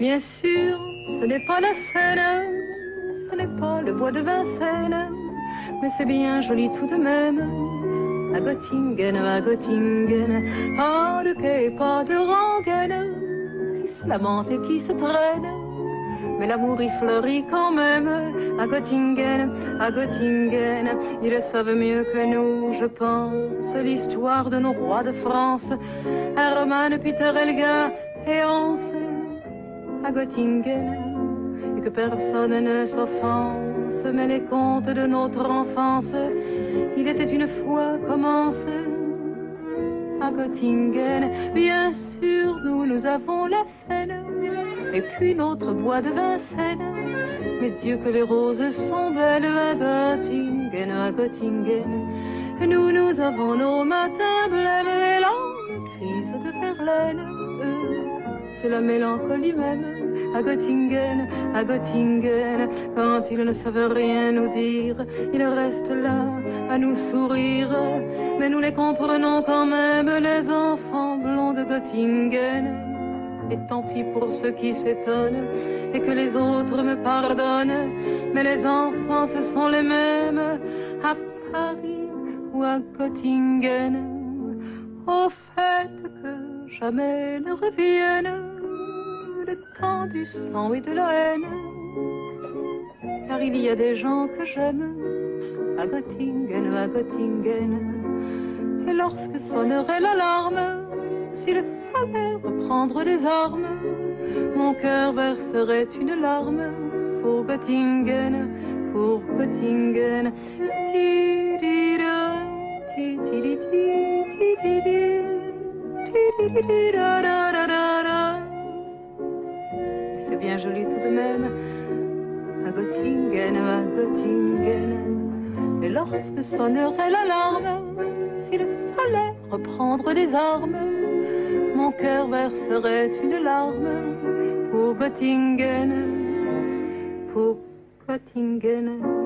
Bien sûr, ce n'est pas la Seine, ce n'est pas le bois de Vincennes, mais c'est bien joli tout de même. À Göttingen, pas de quai, pas de rengaine, qui se lamente et qui se traîne, mais l'amour y fleurit quand même. À Göttingen, ils savent mieux que nous, je pense, l'histoire de nos rois de France, Hermann, Peter, Helga et Hans. À Göttingen, et que personne ne s'offense, mais les contes de notre enfance, il était une fois commence. À Göttingen, bien sûr, nous avons la Seine, et puis notre bois de Vincennes. Mais Dieu que les roses sont belles à Göttingen, nous avons nos matins blêmes et la crise de Verlaine. C'est la mélancolie même. À Göttingen, quand ils ne savent rien nous dire, ils restent là à nous sourire, mais nous les comprenons quand même, les enfants blonds de Göttingen. Et tant pis pour ceux qui s'étonnent et que les autres me pardonnent, mais les enfants ce sont les mêmes à Paris ou à Göttingen. Au fait que jamais ne reviennent le temps du sang et de la haine, car il y a des gens que j'aime à Göttingen, et lorsque sonnerait l'alarme, s'il fallait reprendre des armes, mon cœur verserait une larme pour Göttingen, pour Göttingen. C'est bien joli tout de même. À Göttingen, et lorsque sonnerait l'alarme, s'il fallait reprendre des armes, mon cœur verserait une larme pour Göttingen, pour Göttingen.